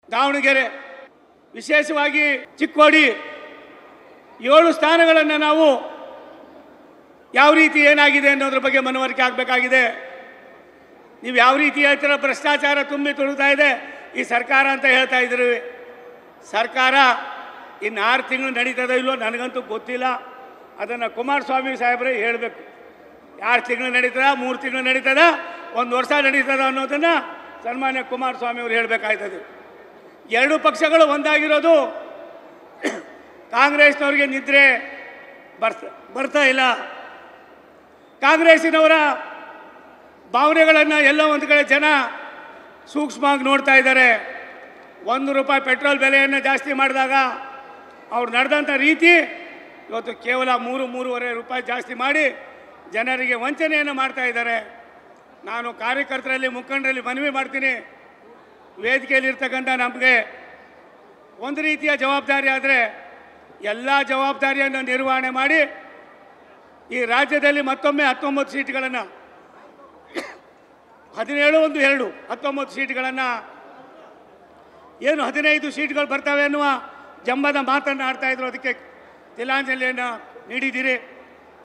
ದಾವಣಗೆರೆ, ವಿಶೇಷವಾಗಿ ಚಿಕ್ಕೋಡಿ 7 ಸ್ಥಾನಗಳನ್ನು ನಾವು ಯಾವ ರೀತಿ ಏನಾಗಿದೆ ಅನ್ನೋದ್ರ ಬಗ್ಗೆ ಮನವರಿಕೆ ಆಗಬೇಕಾಗಿದೆ. ನೀವು ಯಾವ ರೀತಿ ಹೇಳ್ತೀರ, ಭ್ರಷ್ಟಾಚಾರ ತುಂಬಿ ತುಳುತ್ತಾ ಇದೆ ಈ ಸರ್ಕಾರ ಅಂತ ಹೇಳ್ತಾ ಇದ್ರಿ. ಸರ್ಕಾರ ಇನ್ನು 6 ತಿಂಗಳು ನಡೀತದೋ ಇಲ್ಲೋ ನನಗಂತೂ ಗೊತ್ತಿಲ್ಲ. ಅದನ್ನು ಕುಮಾರಸ್ವಾಮಿ ಸಾಹೇಬ್ರೆ ಹೇಳಬೇಕು. 2 ತಿಂಗಳು ನಡೀತದ, 3 ತಿಂಗಳು ನಡೀತದ, 1 ವರ್ಷ ನಡೀತದ ಅನ್ನೋದನ್ನು ಸನ್ಮಾನ್ಯ ಕುಮಾರಸ್ವಾಮಿ ಅವರು ಹೇಳಬೇಕಾಯ್ತದೆ. 2 ಪಕ್ಷಗಳು ಒಂದಾಗಿರೋದು ಕಾಂಗ್ರೆಸ್ನವ್ರಿಗೆ ನಿದ್ರೆ ಬರ್ತಾ ಇಲ್ಲ. ಕಾಂಗ್ರೆಸ್ಸಿನವರ ಭಾವನೆಗಳನ್ನು ಎಲ್ಲ ಒಂದು ಕಡೆ ಜನ ಸೂಕ್ಷ್ಮವಾಗಿ ನೋಡ್ತಾ ಇದ್ದಾರೆ. 1 ರೂಪಾಯಿ ಪೆಟ್ರೋಲ್ ಬೆಲೆಯನ್ನು ಜಾಸ್ತಿ ಮಾಡಿದಾಗ ಅವ್ರು ನಡೆದಂಥ ರೀತಿ ಇವತ್ತು ಕೇವಲ 3-3.5 ರೂಪಾಯಿ ಜಾಸ್ತಿ ಮಾಡಿ ಜನರಿಗೆ ವಂಚನೆಯನ್ನು ಮಾಡ್ತಾ ಇದ್ದಾರೆ. ನಾನು ಕಾರ್ಯಕರ್ತರಲ್ಲಿ, ಮುಖಂಡರಲ್ಲಿ ಮನವಿ ಮಾಡ್ತೀನಿ, ವೇದಿಕೆಯಲ್ಲಿರ್ತಕ್ಕಂಥ ನಮಗೆ ಒಂದು ರೀತಿಯ ಜವಾಬ್ದಾರಿ ಆದರೆ ಎಲ್ಲ ಜವಾಬ್ದಾರಿಯನ್ನು ನಿರ್ವಹಣೆ ಮಾಡಿ ಈ ರಾಜ್ಯದಲ್ಲಿ ಮತ್ತೊಮ್ಮೆ 19 ಸೀಟ್ಗಳನ್ನು 19 ಸೀಟ್ಗಳನ್ನು ಏನು 15 ಸೀಟ್ಗಳು ಬರ್ತವೆ ಅನ್ನುವ ಜಂಬದ ಮಾತನ್ನು ಆಡ್ತಾಯಿದ್ರು. ಅದಕ್ಕೆ ತಿಲಾಂಜಲಿಯನ್ನು ನೀಡಿದ್ದೀರಿ.